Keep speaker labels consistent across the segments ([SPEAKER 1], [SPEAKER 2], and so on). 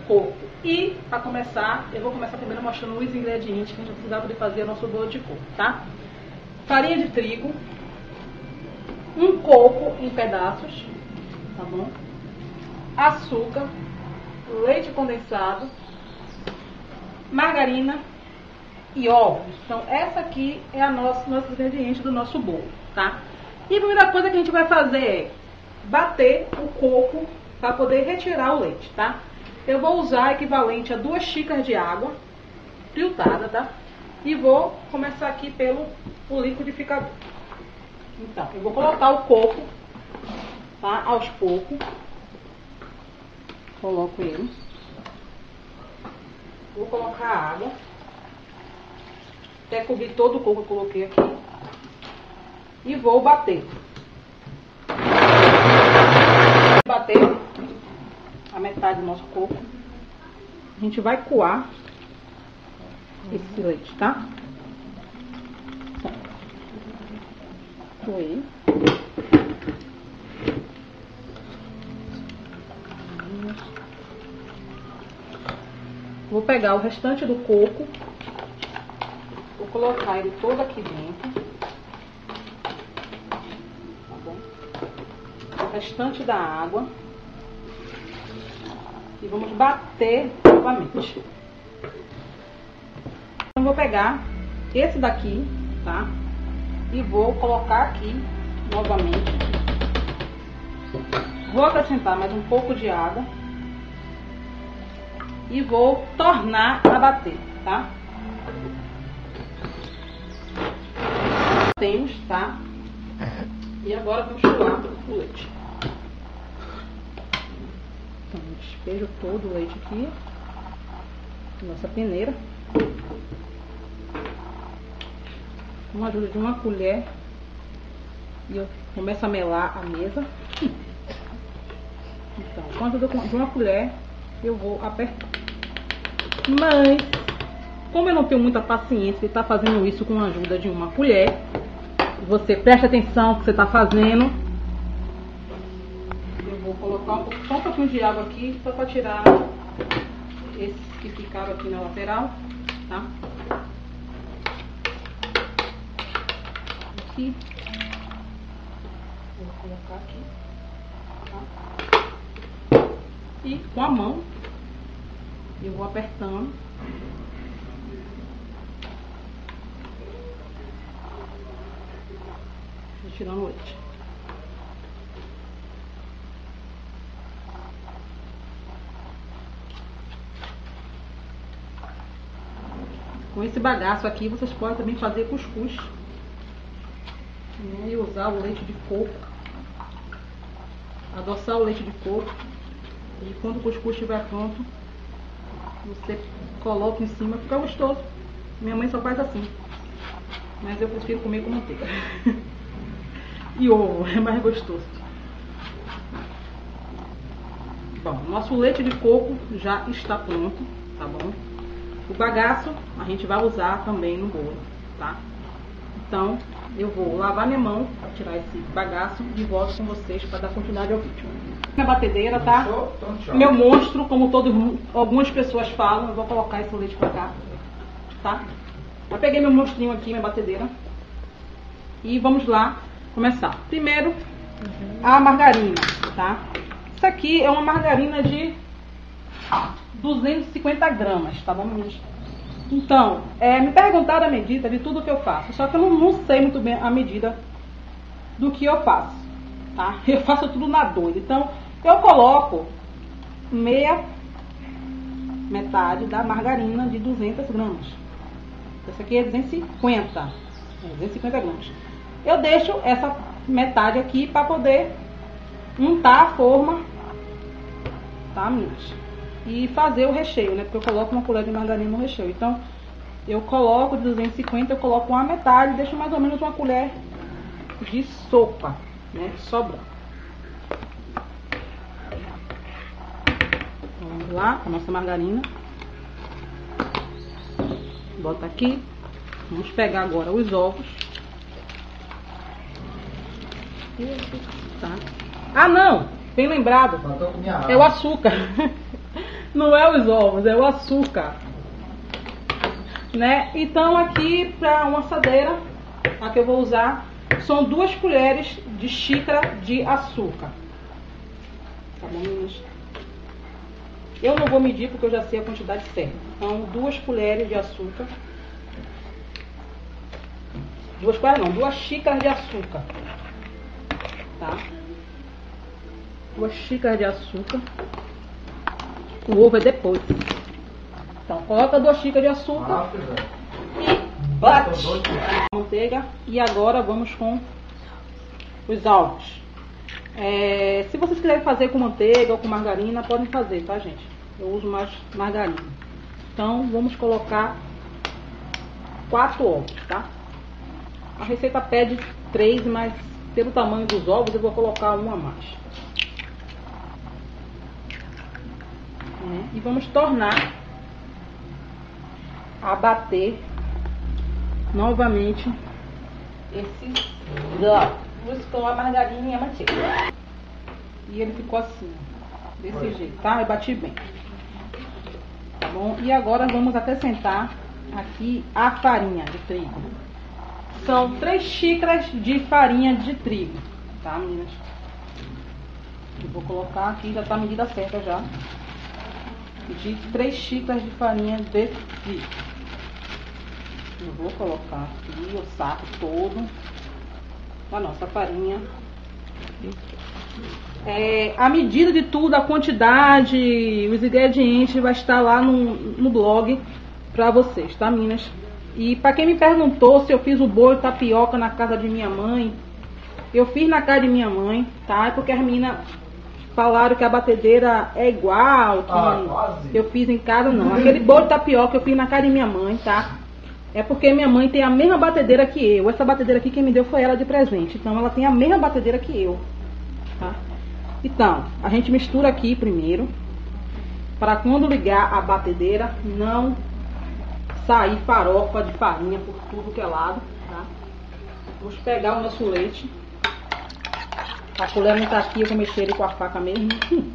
[SPEAKER 1] coco. E, para começar, eu vou começar primeiro mostrando os ingredientes que a gente vai precisar para fazer o nosso bolo de coco, tá? Farinha de trigo, um coco em pedaços, tá bom? Açúcar, leite condensado, margarina e ovos. Então, essa aqui é a nosso ingrediente do nosso bolo, tá? E a primeira coisa que a gente vai fazer é bater o coco para poder retirar o leite, tá? Eu vou usar equivalente a 2 xícaras de água filtrada, tá? E vou começar aqui pelo liquidificador. Então, eu vou colocar o coco, tá? Aos poucos. Coloco ele. Vou colocar a água. Até cobrir todo o coco que eu coloquei aqui. E vou bater. Bater a metade do nosso coco. A gente vai coar esse leite, tá? Coei. Vou pegar o restante do coco. Vou colocar ele todo aqui dentro. Tá bom? O restante da água. E vamos bater novamente. Então, vou pegar esse daqui, tá? E vou colocar aqui novamente. Vou acrescentar mais um pouco de água. E vou tornar a bater, tá? Temos, tá? E agora vamos coar o leite. Então, despejo todo o leite aqui. Nossa peneira. Com a ajuda de uma colher. E eu começo a melar a mesa. Então, com a ajuda de uma colher, eu vou apertar. Mas, como eu não tenho muita paciência de estar fazendo isso com a ajuda de uma colher, você presta atenção no que você está fazendo. Eu vou colocar só um pouquinho de água aqui, só para tirar esses que ficaram aqui na lateral, tá? Aqui. Vou colocar aqui, tá? E com a mão eu vou apertando. Tirando o leite. Com esse bagaço aqui, vocês podem também fazer cuscuz, né? E usar o leite de coco, adoçar o leite de coco, e quando o cuscuz estiver pronto, você coloca em cima, fica gostoso. Minha mãe só faz assim, mas eu prefiro comer com manteiga. E ovo, é mais gostoso. Bom, nosso leite de coco já está pronto, tá bom? O bagaço a gente vai usar também no bolo, tá? Então, eu vou lavar minha mão para tirar esse bagaço e volto com vocês para dar continuidade ao vídeo. Minha batedeira, tá? Meu monstro, como algumas pessoas falam, eu vou colocar esse leite pra cá, tá? Eu peguei meu monstrinho aqui, minha batedeira. E vamos lá começar. Primeiro, a margarina, tá? Isso aqui é uma margarina de 250 gramas, tá bom, meninas? Então, me perguntaram a medida de tudo que eu faço, só que eu não sei muito bem a medida do que eu faço, tá? Eu faço tudo na doida. Então, eu coloco metade da margarina de 200 gramas. Essa aqui é 250 gramas. Eu deixo essa metade aqui para poder untar a forma, tá, meninas? E fazer o recheio, né? Porque eu coloco uma colher de margarina no recheio. Então, eu coloco de 250, eu coloco uma metade e deixo mais ou menos uma colher de sopa, né? Sobra. Então, vamos lá, a nossa margarina. Bota aqui. Vamos pegar agora os ovos. Tá. Ah, não! Bem lembrado. É o açúcar. Não é os ovos, é o açúcar. Né? Então aqui para uma assadeira, a que eu vou usar, são 2 colheres de xícara de açúcar. Tá bom, meninas? Eu não vou medir porque eu já sei a quantidade certa. Então 2 colheres de açúcar. 2 colheres não, 2 xícaras de açúcar. Tá? 2 xícaras de açúcar. O ovo é depois. Então, coloca 2 xícaras de açúcar e bate a manteiga. E agora vamos com os ovos. Se vocês quiserem fazer com manteiga ou com margarina, podem fazer, tá, gente? Eu uso mais margarina. Então, vamos colocar 4 ovos, tá? A receita pede 3, mas pelo tamanho dos ovos eu vou colocar um a mais. E vamos tornar a bater novamente esses ovos com a margarina e a manteiga. E ele ficou assim, desse jeito, tá? Eu bati bem. Tá bom? E agora vamos acrescentar aqui a farinha de trigo. São 3 xícaras de farinha de trigo, tá, meninas? Eu vou colocar aqui, já tá a medida certa já. De 3 xícaras de farinha de trigo. Eu vou colocar aqui o saco todo da nossa farinha. A medida de tudo, a quantidade, os ingredientes vai estar lá no blog pra vocês, tá, meninas? E pra quem me perguntou se eu fiz o bolo tapioca na casa de minha mãe, eu fiz na casa de minha mãe, tá? É porque as meninas falaram que a batedeira é igual, que eu fiz em casa, não. Aquele bolo de tapioca eu fiz na casa de minha mãe, tá? É porque minha mãe tem a mesma batedeira que eu. Essa batedeira aqui quem me deu foi ela de presente. Então ela tem a mesma batedeira que eu, tá? Então, a gente mistura aqui primeiro, para quando ligar a batedeira não sair farofa de farinha por tudo que é lado, tá? Vamos pegar o nosso leite. A colher não tá aqui, eu vou mexer ele com a faca mesmo.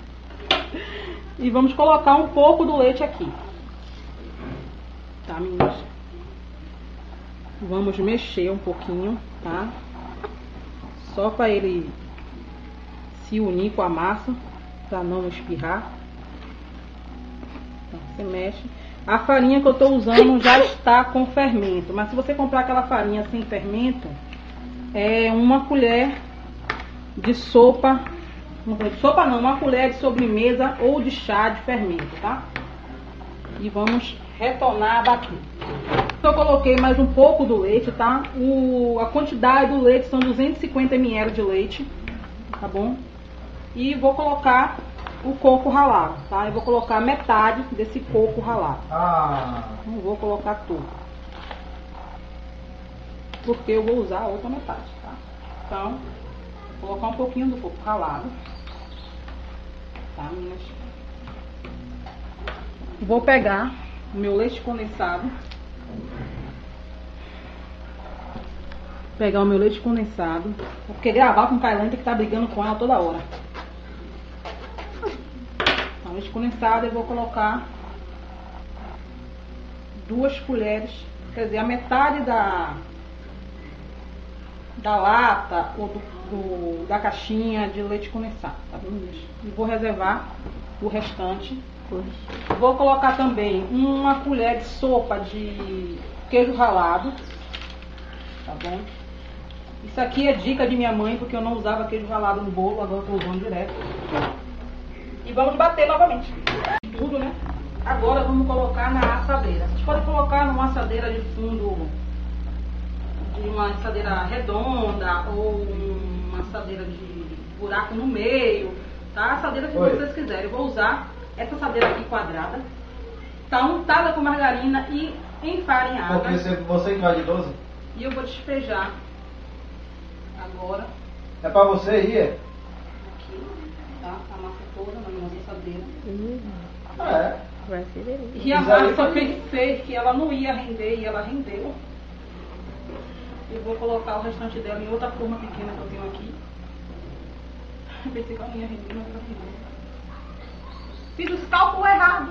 [SPEAKER 1] E vamos colocar um pouco do leite aqui. Tá, meninas? Vamos mexer um pouquinho, tá? Só para ele se unir com a massa, para não espirrar. Então, você mexe. A farinha que eu estou usando já está com fermento, mas se você comprar aquela farinha sem fermento, é 1 colher de sopa, uma colher de sobremesa ou de chá de fermento, tá? E vamos retornar a bater. Eu coloquei mais um pouco do leite, tá? A quantidade do leite são 250 ml de leite, tá bom? E vou colocar o coco ralado, tá? Eu vou colocar metade desse coco ralado. Não vou colocar tudo, porque eu vou usar a outra metade, tá? Então, vou colocar um pouquinho do coco ralado, tá, meninas? Vou pegar o meu leite condensado. Pegar o meu leite condensado, porque gravar com Kailane tem que estar brigando com ela toda hora. Então, leite condensado eu vou colocar 2 colheres, quer dizer, a metade da lata ou da caixinha de leite condensado, tá bom? E vou reservar o restante. Vou colocar também 1 colher de sopa de queijo ralado, tá bom? Isso aqui é dica de minha mãe, porque eu não usava queijo ralado no bolo, agora estou usando direto. E vamos bater novamente. Tudo, né? Agora vamos colocar na assadeira. Vocês podem colocar numa assadeira de fundo, de uma assadeira redonda ou uma assadeira de buraco no meio, tá? Assadeira que vocês quiserem. Eu vou usar essa assadeira aqui quadrada. Tá untada com margarina e enfarinhada.
[SPEAKER 2] Porque você que vai de 12?
[SPEAKER 1] E eu vou despejar agora.
[SPEAKER 2] É pra você ir, é?
[SPEAKER 1] Aqui, tá? A massa toda na nossa assadeira.
[SPEAKER 2] Vai
[SPEAKER 3] ser delícia.
[SPEAKER 1] E a massa eu pensei que ela não ia render e ela rendeu. Eu vou colocar o restante dela em outra forma pequena que eu tenho aqui. Eu pensei que ela não ia render, mas ela rendeu. Fiz os cálculos errados.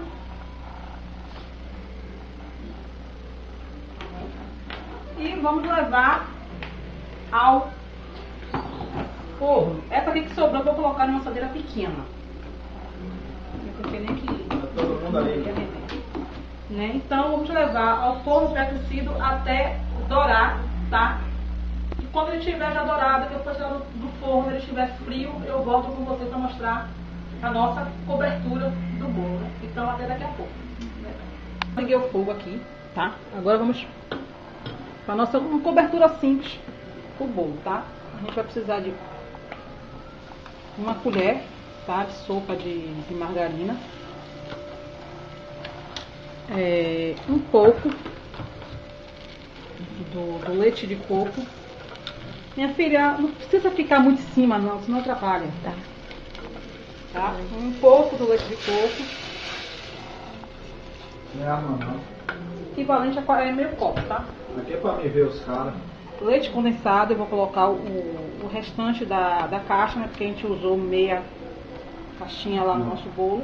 [SPEAKER 1] E vamos levar ao forno. Essa aqui que sobrou eu vou colocar numa assadeira pequena. Porque nem que
[SPEAKER 2] todo mundo ali.
[SPEAKER 1] Né? Então vamos levar ao forno pré-aquecido até dourar, tá? E quando ele estiver já dourado, que eu for tirar do forno, ele estiver frio, eu volto com vocês para mostrar a nossa cobertura do bolo. Então até daqui a pouco. Liguei o fogo aqui, tá? Agora vamos para a nossa cobertura simples do bolo, tá? A gente vai precisar de uma colher, tá? De sopa de margarina. Um pouco do leite de coco. Minha filha, não precisa ficar muito em cima não, senão atrapalha. Tá? Um pouco do leite de coco.
[SPEAKER 2] Não é arma não.
[SPEAKER 1] Equivalente a meio copo, tá?
[SPEAKER 2] Aqui é pra me ver os caras.
[SPEAKER 1] Leite condensado, eu vou colocar o restante da caixa, né? Porque a gente usou meia caixinha lá no nosso bolo.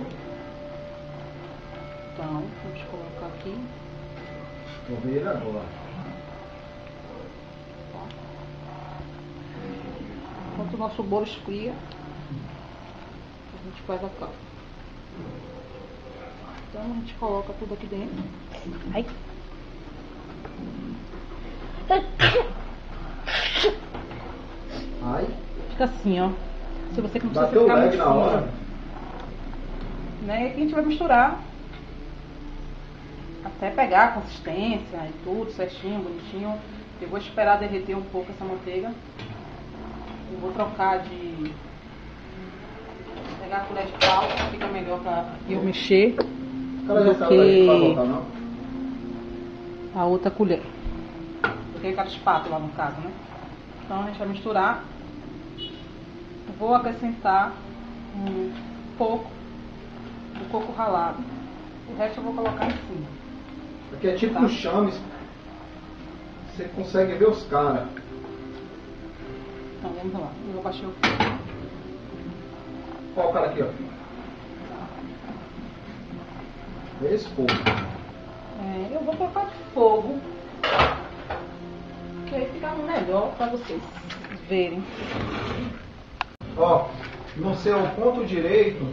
[SPEAKER 1] Então, vamos colocar aqui.
[SPEAKER 2] Vou ver ele agora.
[SPEAKER 1] Enquanto o nosso bolo esfria, a gente faz a calda. Então a gente coloca tudo aqui dentro. Ai.
[SPEAKER 2] Ai.
[SPEAKER 1] Fica assim, ó. Se você que não precisa
[SPEAKER 2] Bateu
[SPEAKER 1] ficar
[SPEAKER 2] o
[SPEAKER 1] muito
[SPEAKER 2] leg na hora.
[SPEAKER 1] fino, né? E aqui a gente vai misturar até pegar a consistência e tudo certinho, bonitinho. Eu vou esperar derreter um pouco essa manteiga. Eu vou trocar de... pegar a colher de pau, fica melhor pra eu mexer
[SPEAKER 2] O cara já
[SPEAKER 1] do
[SPEAKER 2] saiu daí pra
[SPEAKER 1] que
[SPEAKER 2] voltar, não?
[SPEAKER 1] a outra colher. Do que aquela espátula, no caso, né? Então a gente vai misturar. Vou acrescentar um pouco do coco ralado. O resto eu vou colocar em cima.
[SPEAKER 2] Aqui é tipo um chames. Você consegue ver os caras.
[SPEAKER 1] Então vamos lá. Eu vou baixar o fogo.
[SPEAKER 2] Olha o cara aqui, ó. Esse fogo.
[SPEAKER 1] Eu vou colocar de fogo. Que aí fica melhor para vocês verem.
[SPEAKER 2] Ó, no seu ponto direito,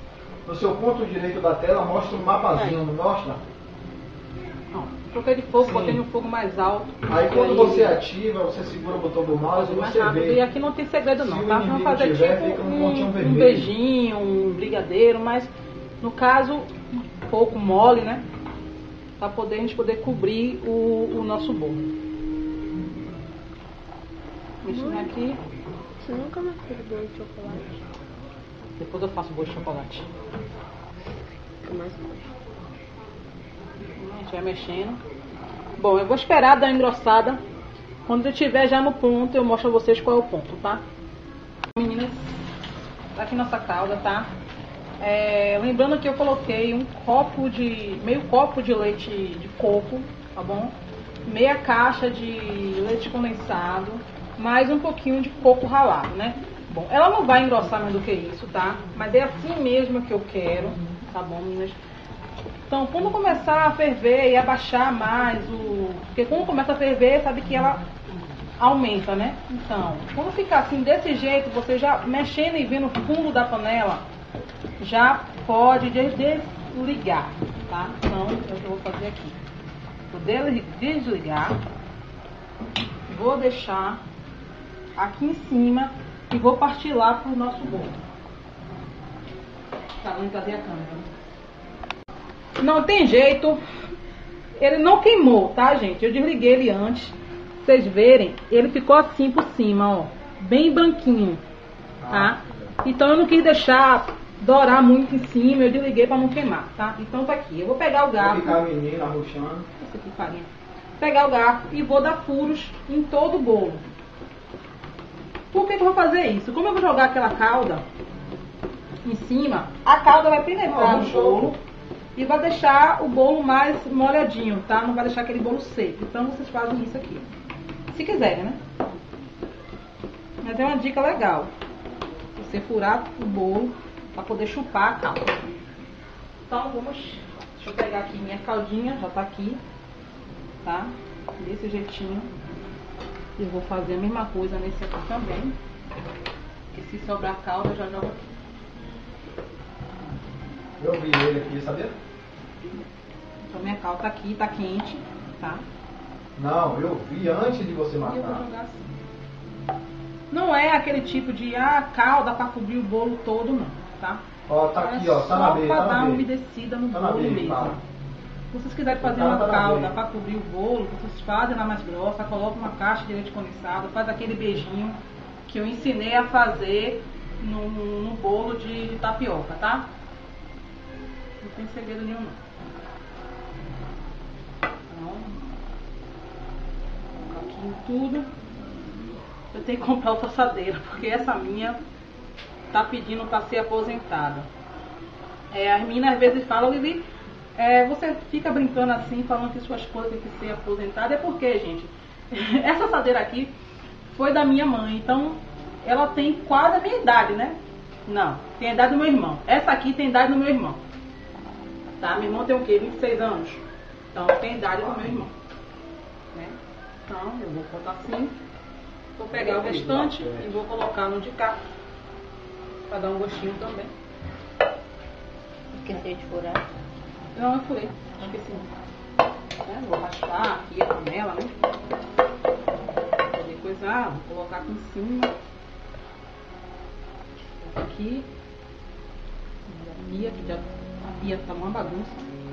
[SPEAKER 2] da tela mostra um mapazinho, não mostra?
[SPEAKER 1] Ó, troquei de fogo,
[SPEAKER 2] Sim.
[SPEAKER 1] botei no fogo mais alto.
[SPEAKER 2] Aí quando
[SPEAKER 1] aí
[SPEAKER 2] você ativa, você segura o botão do mouse e
[SPEAKER 1] mais
[SPEAKER 2] você
[SPEAKER 1] rápido. E
[SPEAKER 2] vê.
[SPEAKER 1] aqui não tem segredo
[SPEAKER 2] Se
[SPEAKER 1] não,
[SPEAKER 2] o
[SPEAKER 1] tá? Vamos
[SPEAKER 2] inimigo
[SPEAKER 1] fazer
[SPEAKER 2] tiver,
[SPEAKER 1] tipo
[SPEAKER 2] fica um pontinho
[SPEAKER 1] um
[SPEAKER 2] vermelho.
[SPEAKER 1] beijinho, um brigadeiro, mas no caso um pouco mole, né? Pra a gente poder cobrir o nosso bolo. Mexendo aqui.
[SPEAKER 3] Você nunca mais fez bolo de chocolate?
[SPEAKER 1] Depois eu faço bolo de chocolate.
[SPEAKER 3] Eu mais gosto.
[SPEAKER 1] A gente vai mexendo. Bom, eu vou esperar dar uma engrossada. Quando eu estiver já no ponto, eu mostro a vocês qual é o ponto, tá? Meninas, tá aqui nossa calda, tá? Lembrando que eu coloquei meio copo de leite de coco, tá bom? Meia caixa de leite condensado, mais um pouquinho de coco ralado, né? Bom, ela não vai engrossar mais do que isso, tá? Mas é assim mesmo que eu quero, tá bom, meninas? Então, quando começar a ferver e abaixar mais porque quando começa a ferver, sabe que ela aumenta, né? Então, quando ficar assim desse jeito, você já mexendo e vendo o fundo da panela, já pode desligar, tá? Então, é o que eu vou fazer aqui. Vou desligar, vou deixar aqui em cima e vou partir lá pro nosso bolo. Tá, vamos trazer a câmera. Não tem jeito, ele não queimou, tá, gente? Eu desliguei ele antes. Pra vocês verem, ele ficou assim por cima, ó, bem branquinho, tá? Então eu não quis deixar dourar muito em cima, eu desliguei pra não queimar, tá? Então tá aqui, eu vou pegar o garfo.
[SPEAKER 2] Vai ficar a menina arrochando.
[SPEAKER 1] Esse aqui, farinha. Pegar o garfo e vou dar furos em todo o bolo. Por que eu vou fazer isso? Como eu vou jogar aquela calda em cima, a calda vai penetrar no bolo e vai deixar o bolo mais molhadinho, tá? Não vai deixar aquele bolo seco. Então vocês fazem isso aqui, se quiserem, né? Mas é uma dica legal. Você furar o bolo para poder chupar a calda. Então vamos, deixa eu pegar aqui minha caldinha, já tá aqui, tá? Desse jeitinho. Eu vou fazer a mesma coisa nesse aqui também. E se sobrar calda, eu já jogo aqui.
[SPEAKER 2] Eu vi ele aqui, sabia?
[SPEAKER 1] Então minha calda tá aqui, tá quente, tá?
[SPEAKER 2] Não, eu vi antes de você
[SPEAKER 1] E eu vou
[SPEAKER 2] matar.
[SPEAKER 1] jogar assim. Não é aquele tipo de calda pra cobrir o bolo todo, não, tá?
[SPEAKER 2] Ó, tá aqui, ó, tá na
[SPEAKER 1] só
[SPEAKER 2] beira,
[SPEAKER 1] pra
[SPEAKER 2] tá
[SPEAKER 1] dar
[SPEAKER 2] na
[SPEAKER 1] uma
[SPEAKER 2] beira.
[SPEAKER 1] umedecida no
[SPEAKER 2] Tá na
[SPEAKER 1] bolo
[SPEAKER 2] beira,
[SPEAKER 1] mesmo.
[SPEAKER 2] tá.
[SPEAKER 1] Se vocês quiserem fazer
[SPEAKER 2] Tá
[SPEAKER 1] uma
[SPEAKER 2] na
[SPEAKER 1] calda
[SPEAKER 2] beira.
[SPEAKER 1] para cobrir o bolo, vocês fazem ela mais grossa, colocam uma caixa de leite condensado, faz aquele beijinho que eu ensinei a fazer no bolo de tapioca, tá? Não tem segredo nenhum não. Então, colocar aqui em tudo. Eu tenho que comprar outra assadeira, porque essa minha tá pedindo para ser aposentada. As meninas às vezes falam, Lili, você fica brincando assim, falando que sua esposa tem que ser aposentada. É porque, gente, essa assadeira aqui foi da minha mãe, então ela tem quase a minha idade, né? Não, tem a idade do meu irmão. Essa aqui tem a idade do meu irmão. Tá? Meu irmão tem o quê? 26 anos. Então tem a idade do meu irmão. Né? Então eu vou botar assim. Vou pegar o restante e vou colocar no de cá. Pra dar um gostinho também.
[SPEAKER 3] Esqueci de furar.
[SPEAKER 1] Não, eu furei. Esqueci. Né? Vou raspar aqui a panela, né? Pra poder coisar. Vou colocar aqui em cima. Aqui. A pia, que já, a pia tá uma bagunça.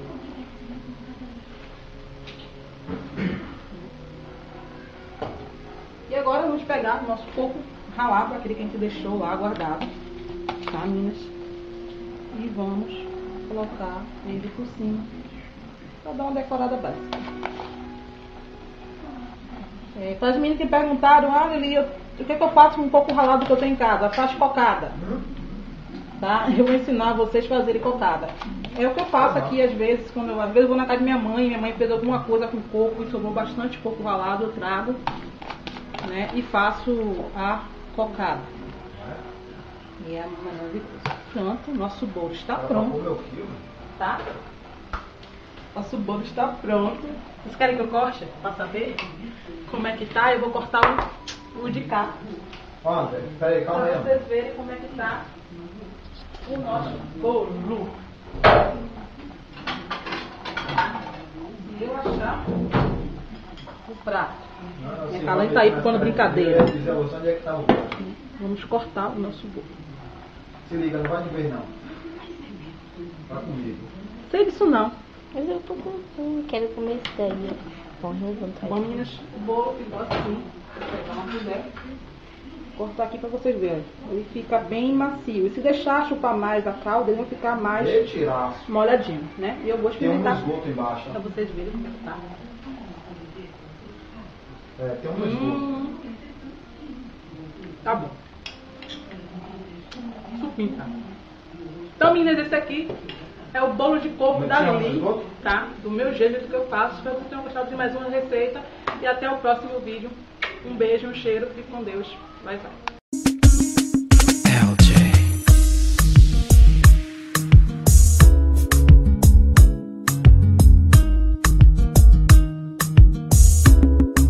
[SPEAKER 1] E agora vamos pegar o nosso coco ralado, aquele que a gente deixou lá guardado. Tá, meninas? E vamos colocar ele por cima para dar uma decorada básica. Para as meninas que perguntaram, Lili, o que eu faço com um coco ralado que eu tenho em casa? Faz cocada. Tá? Eu vou ensinar vocês a fazerem cocada. É o que eu faço aqui às vezes, quando eu vou na casa de minha mãe fez alguma coisa com coco e sobrou bastante coco ralado, eu trago, né, e faço a cocada. E é maravilhoso. Pronto, nosso bolo está pronto. Tá? Nosso bolo está pronto. Vocês querem que eu corte? Para saber como é que tá? Eu vou cortar o de cá.
[SPEAKER 2] André, peraí, calma aí.
[SPEAKER 1] Para vocês verem como é que tá o nosso bolo. E eu achar o prato. Minha calã tá aí por quando brincadeira.
[SPEAKER 2] Onde é que tá o bolo?
[SPEAKER 1] Vamos cortar o nosso bolo.
[SPEAKER 2] Se liga, não vai de vez não. Tá comigo.
[SPEAKER 1] Sei disso não.
[SPEAKER 3] Mas eu tô com fome, quero comer isso daí. Bom, vontade.
[SPEAKER 1] Bom, meninas, o bolo ficou assim. Vou pegar uma colher. Cortar aqui pra vocês verem. Ele fica bem macio. E se deixar chupar mais a calda, ele vai ficar mais
[SPEAKER 2] Retirar.
[SPEAKER 1] molhadinho, né? E eu vou
[SPEAKER 2] Tem um
[SPEAKER 1] experimentar
[SPEAKER 2] esgoto embaixo.
[SPEAKER 1] pra vocês verem como é que tá.
[SPEAKER 2] Tem um esgoto.
[SPEAKER 1] Tá bom. Supim, tá? Então, meninas, esse aqui é o bolo de coco
[SPEAKER 2] Não
[SPEAKER 1] da
[SPEAKER 2] tinha
[SPEAKER 1] Lili,
[SPEAKER 2] esgoto?
[SPEAKER 1] tá? Do meu jeito que eu faço. Espero que vocês tenham gostado de mais uma receita. E até o próximo vídeo. Um beijo, um cheiro. Fique com Deus. Vai, vai.